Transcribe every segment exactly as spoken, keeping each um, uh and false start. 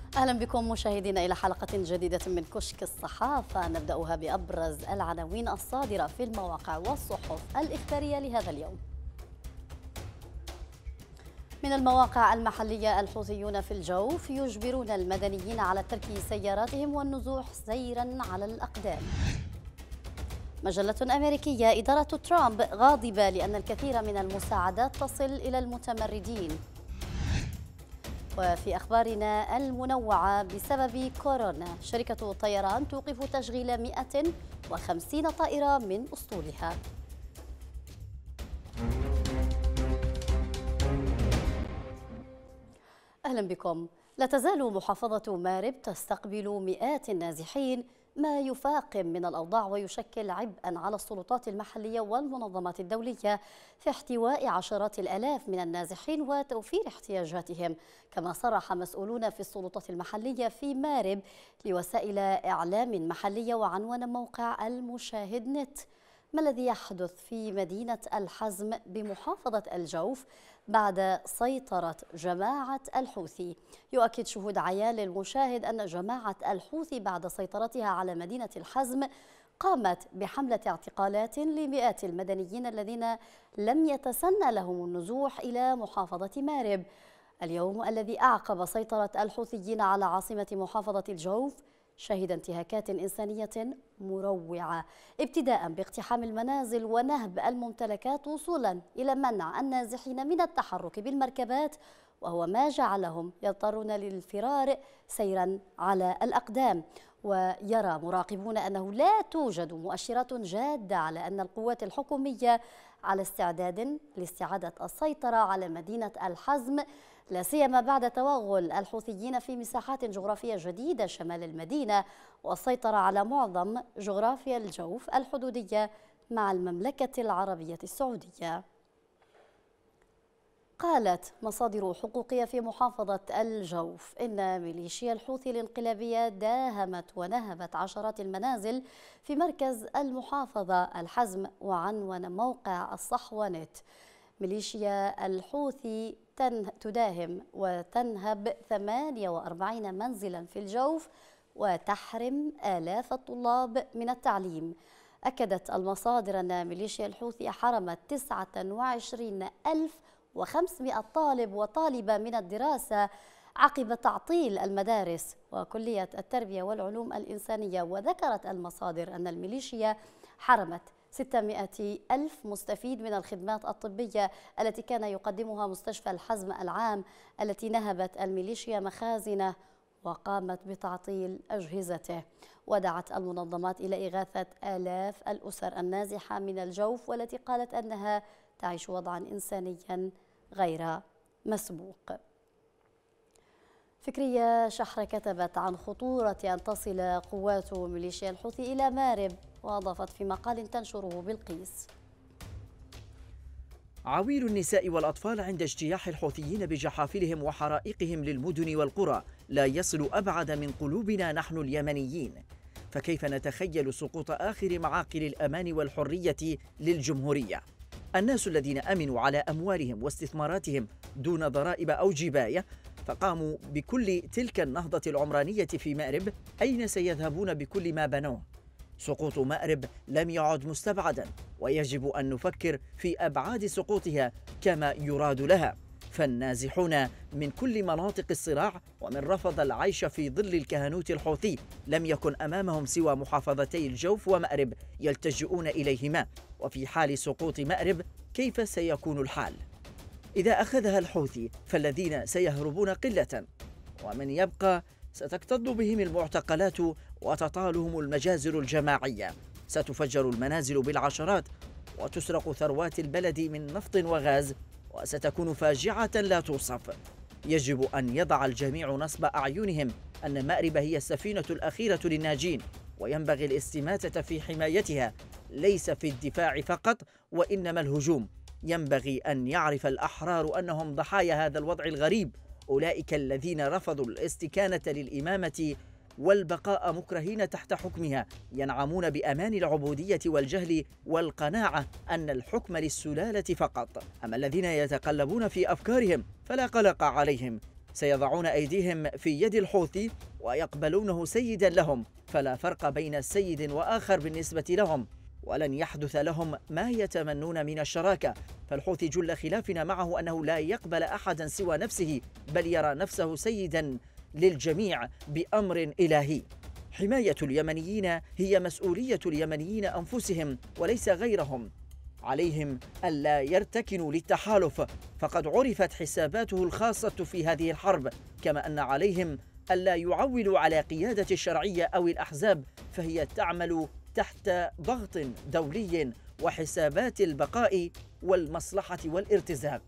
أهلا بكم مشاهدينا إلى حلقة جديدة من كشك الصحافة، نبدأها بأبرز العناوين الصادرة في المواقع والصحف الإخبارية لهذا اليوم. من المواقع المحلية: الحوثيون في الجوف يجبرون المدنيين على ترك سياراتهم والنزوح سيرا على الأقدام. مجلة أمريكية: إدارة ترامب غاضبة لأن الكثير من المساعدات تصل إلى المتمردين. وفي أخبارنا المنوعة: بسبب كورونا شركة طيران توقف تشغيل مئة وخمسين طائرة من أسطولها. أهلا بكم. لا تزال محافظة مارب تستقبل مئات النازحين، ما يفاقم من الأوضاع ويشكل عبئا على السلطات المحلية والمنظمات الدولية في احتواء عشرات الآلاف من النازحين وتوفير احتياجاتهم. كما صرح مسؤولون في السلطات المحلية في مارب لوسائل إعلام محلية وعنوان موقع المشاهد نت ما الذي يحدث في مدينة الحزم بمحافظة الجوف بعد سيطرة جماعة الحوثي. يؤكد شهود عيان للمشاهد أن جماعة الحوثي بعد سيطرتها على مدينة الحزم قامت بحملة اعتقالات لمئات المدنيين الذين لم يتسنى لهم النزوح إلى محافظة مارب. اليوم الذي أعقب سيطرة الحوثيين على عاصمة محافظة الجوف شهد انتهاكات إنسانية مروعة، ابتداء باقتحام المنازل ونهب الممتلكات وصولا إلى منع النازحين من التحرك بالمركبات، وهو ما جعلهم يضطرون للفرار سيرا على الأقدام. ويرى مراقبون أنه لا توجد مؤشرات جادة على أن القوات الحكومية على استعداد لاستعادة السيطرة على مدينة الحزم، لا سيما بعد توغل الحوثيين في مساحات جغرافية جديدة شمال المدينة والسيطرة على معظم جغرافيا الجوف الحدودية مع المملكة العربية السعودية. قالت مصادر حقوقية في محافظة الجوف إن ميليشيا الحوثي الانقلابية داهمت ونهبت عشرات المنازل في مركز المحافظة الحزم. وعنون موقع الصحوة نت: ميليشيا الحوثي تداهم وتنهب ثمانية وأربعين منزلا في الجوف وتحرم آلاف الطلاب من التعليم. أكدت المصادر أن ميليشيا الحوثي حرمت تسعة وعشرين ألف وخمسمئة طالب وطالبة من الدراسة عقب تعطيل المدارس وكلية التربية والعلوم الإنسانية. وذكرت المصادر أن الميليشيا حرمت ستمئة ألف مستفيد من الخدمات الطبية التي كان يقدمها مستشفى الحزم العام، التي نهبت الميليشيا مخازنه وقامت بتعطيل أجهزته. ودعت المنظمات إلى إغاثة آلاف الأسر النازحة من الجوف والتي قالت أنها تعيش وضعا إنسانيا غير مسبوق. فكرية شحرة كتبت عن خطورة أن تصل قوات ميليشيا الحوثي إلى مارب، وأضافت في مقال تنشره بلقيس: عويل النساء والأطفال عند اجتياح الحوثيين بجحافلهم وحرائقهم للمدن والقرى لا يصل أبعد من قلوبنا نحن اليمنيين، فكيف نتخيل سقوط آخر معاقل الأمان والحرية للجمهورية؟ الناس الذين أمنوا على أموالهم واستثماراتهم دون ضرائب أو جباية فقاموا بكل تلك النهضة العمرانية في مأرب، أين سيذهبون بكل ما بنوه؟ سقوط مأرب لم يعد مستبعدا، ويجب أن نفكر في أبعاد سقوطها كما يراد لها. فالنازحون من كل مناطق الصراع ومن رفض العيش في ظل الكهنوت الحوثي لم يكن أمامهم سوى محافظتي الجوف ومأرب يلتجئون إليهما. وفي حال سقوط مأرب كيف سيكون الحال؟ إذا أخذها الحوثي فالذين سيهربون قلة، ومن يبقى ستكتظ بهم المعتقلات وتطالهم المجازر الجماعية، ستفجر المنازل بالعشرات وتسرق ثروات البلد من نفط وغاز، وستكون فاجعة لا توصف. يجب أن يضع الجميع نصب أعينهم أن مأرب هي السفينة الأخيرة للناجين، وينبغي الاستماتة في حمايتها ليس في الدفاع فقط وإنما الهجوم. ينبغي أن يعرف الأحرار أنهم ضحايا هذا الوضع الغريب، أولئك الذين رفضوا الاستكانة للإمامة والبقاء مكرهين تحت حكمها ينعمون بأمان العبودية والجهل والقناعة أن الحكم للسلالة فقط. أما الذين يتقلبون في أفكارهم فلا قلق عليهم، سيضعون أيديهم في يد الحوثي ويقبلونه سيدا لهم، فلا فرق بين سيد وآخر بالنسبة لهم، ولن يحدث لهم ما يتمنون من الشراكة. فالحوثي جل خلافنا معه أنه لا يقبل أحدا سوى نفسه، بل يرى نفسه سيدا للجميع بأمر إلهي. حماية اليمنيين هي مسؤولية اليمنيين أنفسهم وليس غيرهم. عليهم ألا يرتكنوا للتحالف، فقد عرفت حساباته الخاصة في هذه الحرب، كما أن عليهم ألا يعولوا على قيادة الشرعية أو الأحزاب، فهي تعمل تحت ضغط دولي وحسابات البقاء والمصلحة والارتزاق.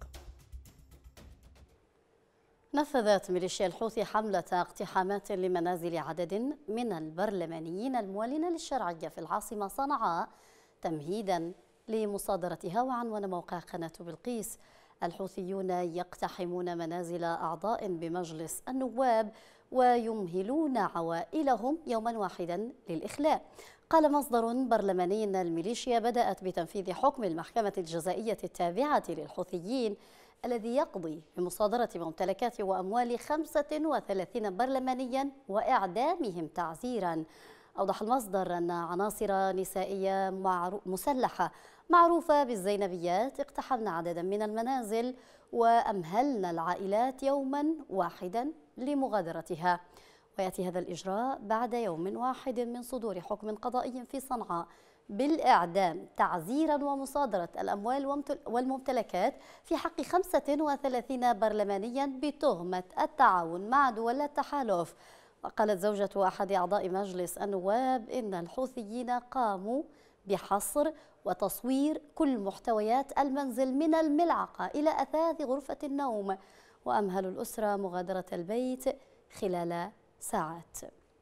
نفذت ميليشيا الحوثي حملة اقتحامات لمنازل عدد من البرلمانيين المولين للشرعية في العاصمة صنعاء تمهيدا لمصادرتها. وعنوان موقع قناة بلقيس: الحوثيون يقتحمون منازل أعضاء بمجلس النواب ويمهلون عوائلهم يوما واحدا للإخلاء. قال مصدر برلماني أن الميليشيا بدأت بتنفيذ حكم المحكمة الجزائية التابعة للحوثيين الذي يقضي بمصادرة ممتلكات وأموال خمسة وثلاثين برلمانيا وإعدامهم تعزيرا. أوضح المصدر أن عناصر نسائية مسلحة معروفة بالزينبيات اقتحمن عددا من المنازل وأمهلن العائلات يوما واحدا لمغادرتها. ويأتي هذا الإجراء بعد يوم واحد من صدور حكم قضائي في صنعاء بالإعدام تعزيرا ومصادرة الأموال والممتلكات في حق خمسة وثلاثين برلمانيا بتهمة التعاون مع دول التحالف. وقالت زوجة أحد أعضاء مجلس النواب إن الحوثيين قاموا بحصر وتصوير كل محتويات المنزل من الملعقة إلى أثاث غرفة النوم، وأمهلوا الأسرة مغادرة البيت خلال ساعات.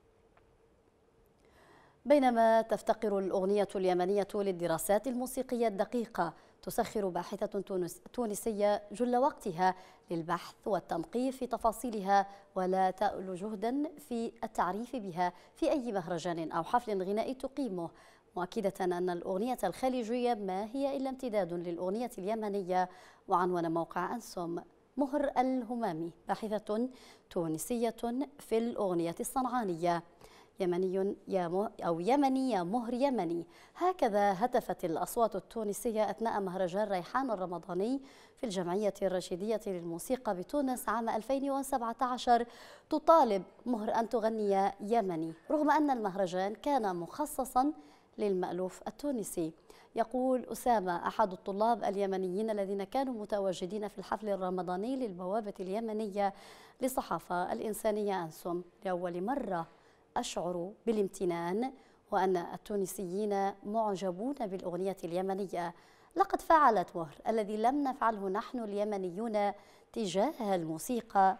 بينما تفتقر الأغنية اليمنية للدراسات الموسيقية الدقيقة، تسخر باحثة تونسية جل وقتها للبحث والتنقيب في تفاصيلها ولا تأل جهدا في التعريف بها في أي مهرجان أو حفل غنائي تقيمه، مؤكدة أن الأغنية الخليجية ما هي إلا امتداد للأغنية اليمنية. وعنوان موقع أنسوم: مهر الهمامي باحثة تونسية في الأغنية الصنعانية: يمني يا مه أو يمني يا مهر يمني. هكذا هتفت الأصوات التونسية أثناء مهرجان ريحان الرمضاني في الجمعية الرشيدية للموسيقى بتونس عام ألفين وسبعة عشر تطالب مهر أن تغني يمني، رغم أن المهرجان كان مخصصا للمألوف التونسي. يقول أسامة أحد الطلاب اليمنيين الذين كانوا متواجدين في الحفل الرمضاني للبوابة اليمنية للصحافة الإنسانية أنسوم: لأول مرة أشعر بالامتنان وأن التونسيين معجبون بالأغنية اليمنية. لقد فعلت مهر الذي لم نفعله نحن اليمنيون تجاه الموسيقى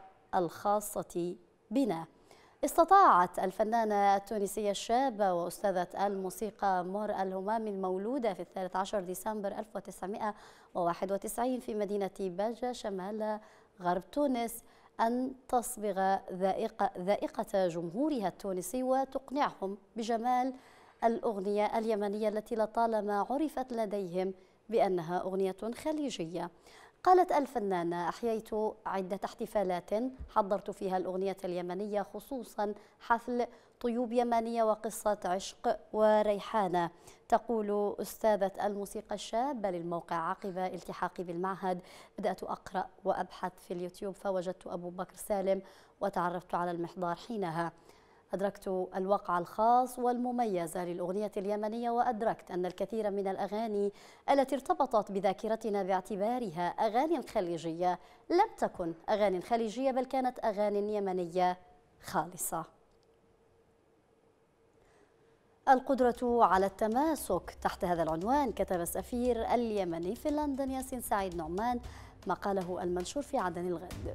الخاصة بنا. استطاعت الفنانة التونسية الشابة وأستاذة الموسيقى مهر الهمامي المولودة في الثالث عشر ديسمبر ألف وتسعمائة وواحد وتسعين في مدينة باجة شمال غرب تونس أن تصبغ ذائقة, ذائقة جمهورها التونسي وتقنعهم بجمال الأغنية اليمنية التي لطالما عرفت لديهم بأنها أغنية خليجية. قالت الفنانة: أحييت عدة احتفالات حضرت فيها الأغنية اليمنية، خصوصا حفل طيوب يمنية وقصة عشق وريحانة. تقول أستاذة الموسيقى الشابة للموقع: عقب التحاقي بالمعهد بدأت أقرأ وأبحث في اليوتيوب فوجدت أبو بكر سالم وتعرفت على المحضار. حينها أدركت الوقع الخاص والمميز للأغنية اليمنية، وأدركت أن الكثير من الأغاني التي ارتبطت بذاكرتنا باعتبارها أغاني خليجية لم تكن أغاني خليجية بل كانت أغاني يمنية خالصة. القدرة على التماسك. تحت هذا العنوان كتب السفير اليمني في لندن ياسين سعيد نعمان مقاله المنشور في عدن الغد: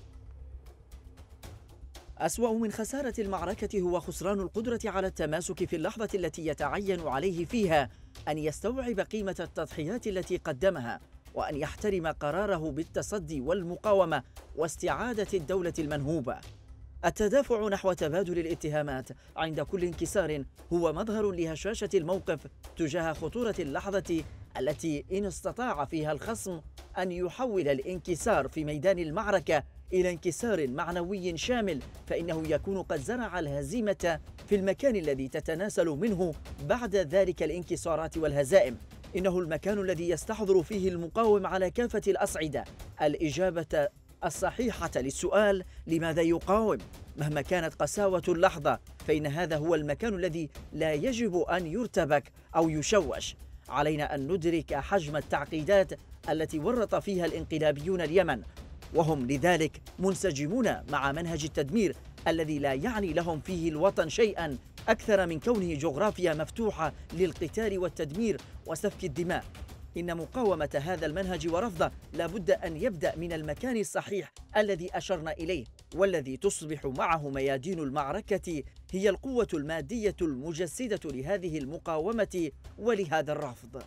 أسوأ من خسارة المعركة هو خسران القدرة على التماسك في اللحظة التي يتعين عليه فيها أن يستوعب قيمة التضحيات التي قدمها، وأن يحترم قراره بالتصدي والمقاومة واستعادة الدولة المنهوبة. التدافع نحو تبادل الاتهامات عند كل انكسار هو مظهر لهشاشة الموقف تجاه خطورة اللحظة التي إن استطاع فيها الخصم أن يحول الانكسار في ميدان المعركة إلى انكسار معنوي شامل، فإنه يكون قد زرع الهزيمة في المكان الذي تتناسل منه بعد ذلك الانكسارات والهزائم. إنه المكان الذي يستحضر فيه المقاوم على كافة الأصعدة الإجابة الصحيحة للسؤال لماذا يقاوم؟ مهما كانت قساوة اللحظة، فإن هذا هو المكان الذي لا يجب أن يرتبك أو يشوش. علينا أن ندرك حجم التعقيدات التي ورط فيها الانقلابيون اليمن، وهم لذلك منسجمون مع منهج التدمير الذي لا يعني لهم فيه الوطن شيئا أكثر من كونه جغرافيا مفتوحة للقتال والتدمير وسفك الدماء. إن مقاومة هذا المنهج ورفضه لابد أن يبدأ من المكان الصحيح الذي أشرنا إليه، والذي تصبح معه ميادين المعركة هي القوة المادية المجسدة لهذه المقاومة ولهذا الرفض.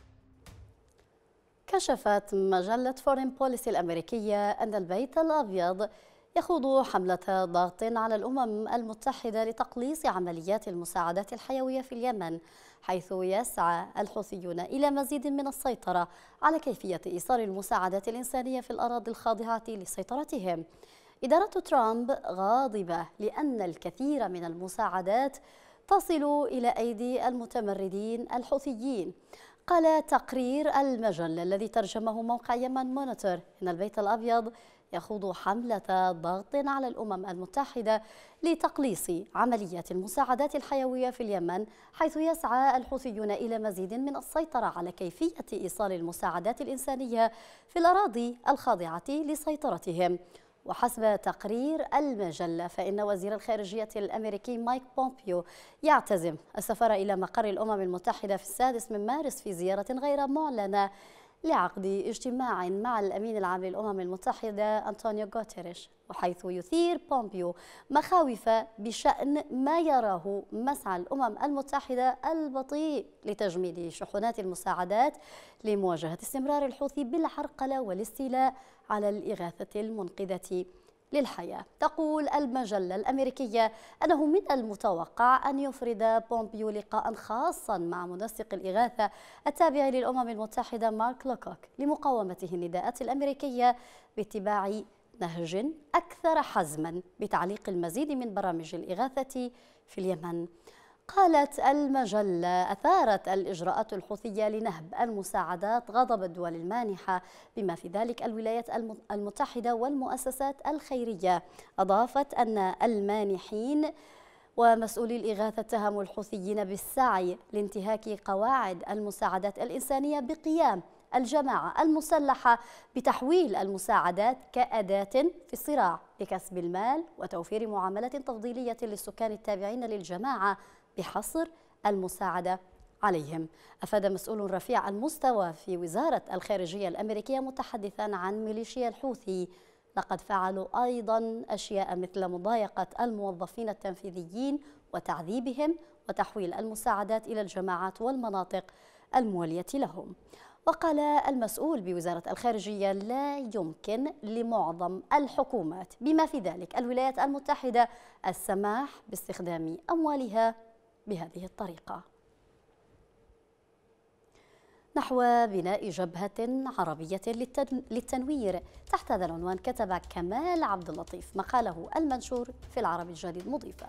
كشفت مجلة فورين بوليسي الأمريكية أن البيت الأبيض يخوض حملة ضغط على الأمم المتحدة لتقليص عمليات المساعدات الحيوية في اليمن، حيث يسعى الحوثيون إلى مزيد من السيطرة على كيفية إيصال المساعدات الإنسانية في الأراضي الخاضعة لسيطرتهم. إدارة ترامب غاضبة لأن الكثير من المساعدات تصل إلى أيدي المتمردين الحوثيين. قال تقرير المجلة الذي ترجمه موقع يمن مونيتور إن البيت الأبيض يخوض حملة ضغط على الأمم المتحدة لتقليص عمليات المساعدات الحيوية في اليمن، حيث يسعى الحوثيون إلى مزيد من السيطرة على كيفية إيصال المساعدات الإنسانية في الأراضي الخاضعة لسيطرتهم. وحسب تقرير المجلة فإن وزير الخارجية الأمريكي مايك بومبيو يعتزم السفر إلى مقر الأمم المتحدة في السادس من مارس في زيارة غير معلنة لعقد اجتماع مع الأمين العام للأمم المتحدة أنطونيو غوتيريش، وحيث يثير بومبيو مخاوف بشأن ما يراه مسعى الأمم المتحدة البطيء لتجميد شحنات المساعدات لمواجهة استمرار الحوثي بالعرقلة والاستيلاء على الإغاثة المنقذة للحياة. تقول المجلة الأمريكية أنه من المتوقع أن يفرد بومبيو لقاء خاصا مع منسق الإغاثة التابع للأمم المتحدة مارك لوكوك لمقاومته النداءات الأمريكية باتباع نهج أكثر حزما بتعليق المزيد من برامج الإغاثة في اليمن. قالت المجلة أثارت الإجراءات الحوثية لنهب المساعدات غضب الدول المانحة بما في ذلك الولايات المتحدة والمؤسسات الخيرية. أضافت أن المانحين ومسؤولي الإغاثة اتهموا الحوثيين بالسعي لانتهاك قواعد المساعدات الإنسانية بقيام الجماعة المسلحة بتحويل المساعدات كأداة في الصراع لكسب المال وتوفير معاملة تفضيلية للسكان التابعين للجماعة بحصر المساعدة عليهم. أفاد مسؤول رفيع المستوى في وزارة الخارجية الأمريكية متحدثا عن ميليشيا الحوثي لقد فعلوا أيضا أشياء مثل مضايقة الموظفين التنفيذيين وتعذيبهم وتحويل المساعدات إلى الجماعات والمناطق الموالية لهم. وقال المسؤول بوزارة الخارجية لا يمكن لمعظم الحكومات بما في ذلك الولايات المتحدة السماح باستخدام أموالها بهذه الطريقة. نحو بناء جبهة عربية للتنوير تحت هذا العنوان كتب كمال عبد اللطيف مقاله المنشور في العربي الجديد مضيفا: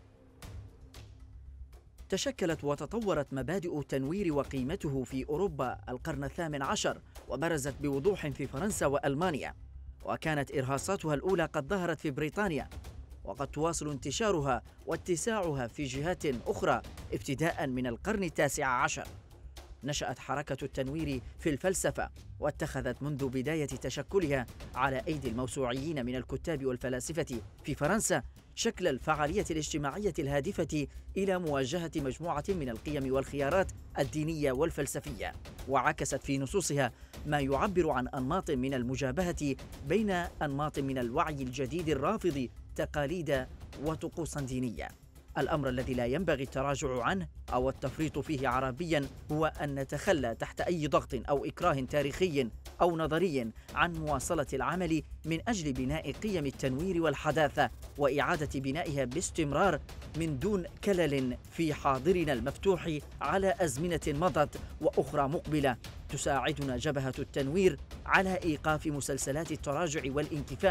تشكلت وتطورت مبادئ التنوير وقيمته في أوروبا القرن الثامن عشر، وبرزت بوضوح في فرنسا وألمانيا، وكانت إرهاصاتها الأولى قد ظهرت في بريطانيا، وقد تواصل انتشارها واتساعها في جهات أخرى ابتداء من القرن التاسع عشر. نشأت حركة التنوير في الفلسفة، واتخذت منذ بداية تشكلها على أيدي الموسوعيين من الكتاب والفلاسفة في فرنسا شكل الفعالية الاجتماعية الهادفة إلى مواجهة مجموعة من القيم والخيارات الدينية والفلسفية، وعكست في نصوصها ما يعبر عن أنماط من المجابهة بين أنماط من الوعي الجديد الرافض تقاليد وطقوسا دينية. الأمر الذي لا ينبغي التراجع عنه أو التفريط فيه عربيا هو أن نتخلى تحت أي ضغط أو إكراه تاريخي أو نظري عن مواصلة العمل من أجل بناء قيم التنوير والحداثة وإعادة بنائها باستمرار من دون كلل في حاضرنا المفتوح على أزمنة مضت وأخرى مقبلة تساعدنا جبهة التنوير على إيقاف مسلسلات التراجع والانكفاء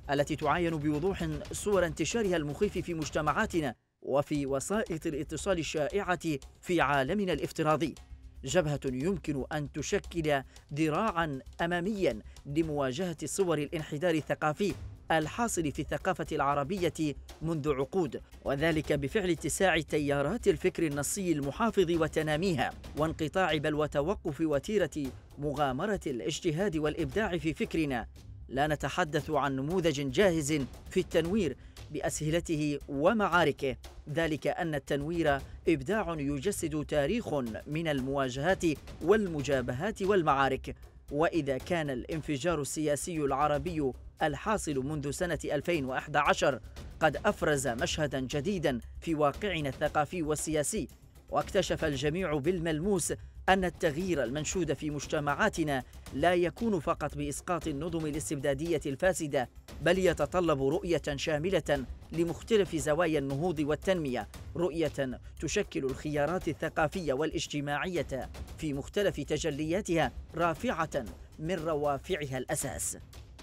التي تعاين بوضوح صور انتشارها المخيف في مجتمعاتنا وفي وسائط الاتصال الشائعة في عالمنا الافتراضي. جبهة يمكن أن تشكل ذراعاً أمامياً لمواجهة صور الانحدار الثقافي الحاصل في الثقافة العربية منذ عقود، وذلك بفعل اتساع تيارات الفكر النصي المحافظ وتناميها، وانقطاع بل وتوقف وتيرة مغامرة الاجتهاد والإبداع في فكرنا. لا نتحدث عن نموذج جاهز في التنوير بأسهلته ومعاركه، ذلك أن التنوير إبداع يجسد تاريخ من المواجهات والمجابهات والمعارك. وإذا كان الانفجار السياسي العربي الحاصل منذ سنة ألفين وأحد عشر قد أفرز مشهداً جديداً في واقعنا الثقافي والسياسي، واكتشف الجميع بالملموس أن التغيير المنشود في مجتمعاتنا لا يكون فقط بإسقاط النظم الاستبدادية الفاسدة، بل يتطلب رؤية شاملة لمختلف زوايا النهوض والتنمية، رؤية تشكل الخيارات الثقافية والاجتماعية في مختلف تجلياتها رافعة من روافعها الأساس.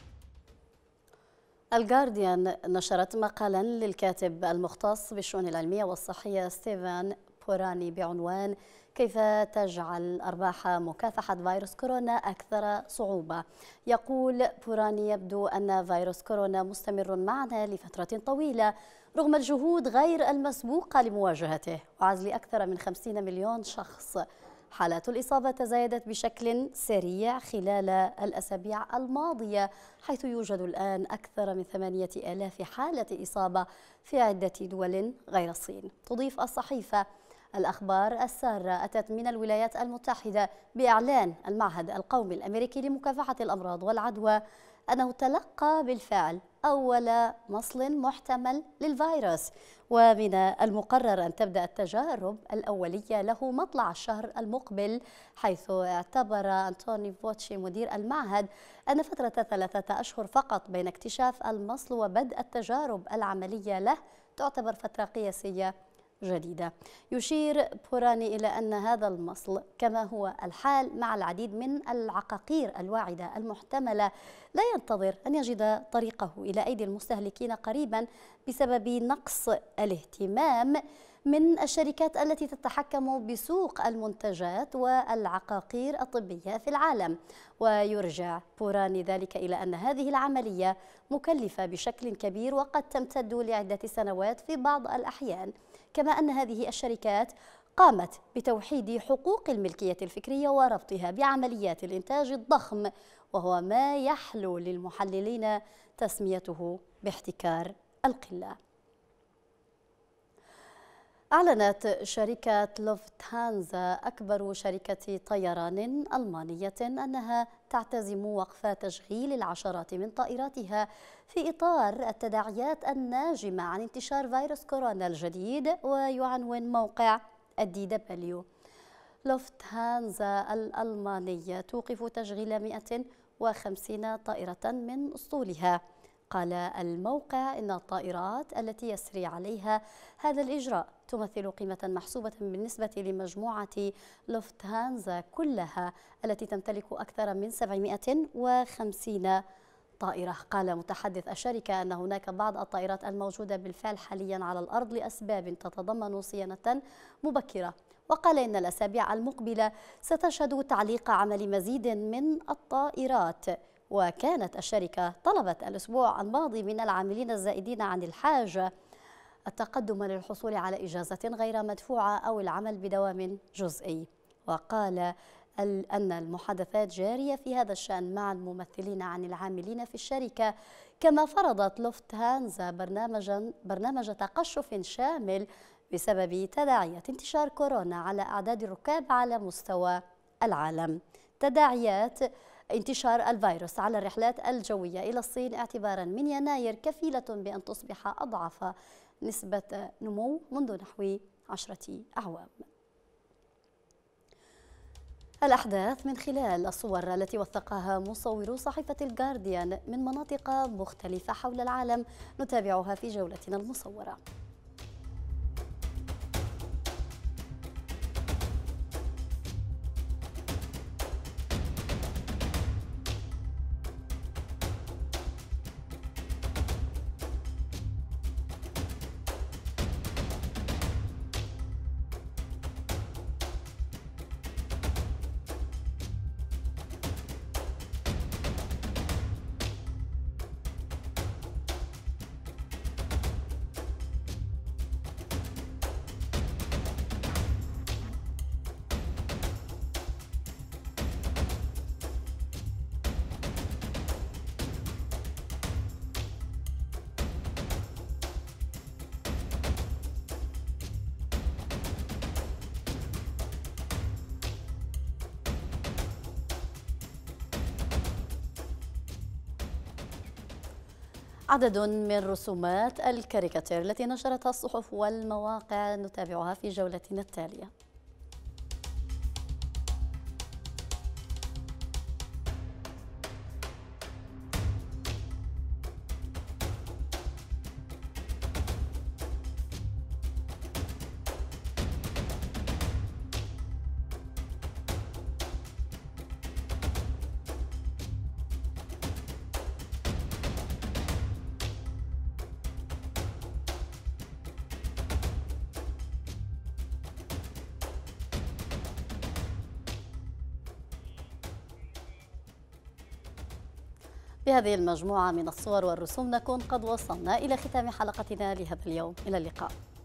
الجارديان نشرت مقالا للكاتب المختص بالشؤون العلمية والصحية ستيفان بوراني بعنوان كيف تجعل أرباح مكافحة فيروس كورونا أكثر صعوبة. يقول بوراني: يبدو أن فيروس كورونا مستمر معنا لفترة طويلة رغم الجهود غير المسبوقة لمواجهته وعزل أكثر من خمسين مليون شخص. حالات الإصابة تزايدت بشكل سريع خلال الأسابيع الماضية، حيث يوجد الآن أكثر من ثمانية آلاف حالة إصابة في عدة دول غير الصين. تضيف الصحيفة: الأخبار السارة أتت من الولايات المتحدة بإعلان المعهد القومي الأمريكي لمكافحة الأمراض والعدوى أنه تلقى بالفعل أول مصل محتمل للفيروس، ومن المقرر أن تبدأ التجارب الأولية له مطلع الشهر المقبل، حيث اعتبر أنتوني فوتشي مدير المعهد أن فترة ثلاثة أشهر فقط بين اكتشاف المصل وبدء التجارب العملية له تعتبر فترة قياسية جديدة. يشير بوراني إلى أن هذا المصل كما هو الحال مع العديد من العقاقير الواعدة المحتملة لا ينتظر أن يجد طريقه إلى أيدي المستهلكين قريبا بسبب نقص الاهتمام من الشركات التي تتحكم بسوق المنتجات والعقاقير الطبية في العالم. ويرجع بوراني ذلك إلى أن هذه العملية مكلفة بشكل كبير وقد تمتد لعدة سنوات في بعض الأحيان، كما أن هذه الشركات قامت بتوحيد حقوق الملكية الفكرية وربطها بعمليات الإنتاج الضخم، وهو ما يحلو للمحللين تسميته باحتكار القلة. أعلنت شركة لوفتهانزا أكبر شركة طيران ألمانية أنها تعتزم وقف تشغيل العشرات من طائراتها في إطار التداعيات الناجمة عن انتشار فيروس كورونا الجديد. ويعنون موقع الدي دبليو: لوفتهانزا الألمانية توقف تشغيل مئة وخمسين طائرة من أسطولها. قال الموقع إن الطائرات التي يسري عليها هذا الإجراء تمثل قيمة محسوبة بالنسبة لمجموعة لوفتهانزا كلها التي تمتلك أكثر من سبعمئة وخمسين طائرة. قال متحدث الشركة أن هناك بعض الطائرات الموجودة بالفعل حاليا على الأرض لأسباب تتضمن صيانة مبكرة، وقال إن الأسابيع المقبلة ستشهد تعليق عمل مزيد من الطائرات. وكانت الشركة طلبت الأسبوع الماضي من العاملين الزائدين عن الحاجة التقدم للحصول على إجازة غير مدفوعة أو العمل بدوام جزئي. وقال أن المحادثات جارية في هذا الشأن مع الممثلين عن العاملين في الشركة، كما فرضت لوفتهانزا برنامجا برنامج تقشف شامل بسبب تداعيات انتشار كورونا على أعداد الركاب على مستوى العالم. تداعيات انتشار الفيروس على الرحلات الجوية إلى الصين اعتبارا من يناير كفيلة بأن تصبح أضعف نسبة نمو منذ نحو عشرة أعوام. الأحداث من خلال الصور التي وثقها مصورو صحيفة الجارديان من مناطق مختلفة حول العالم نتابعها في جولتنا المصورة. عدد من رسومات الكاريكاتير التي نشرتها الصحف والمواقع نتابعها في جولتنا التالية. بهذه المجموعة من الصور والرسوم نكون قد وصلنا إلى ختام حلقتنا لهذا اليوم. إلى اللقاء.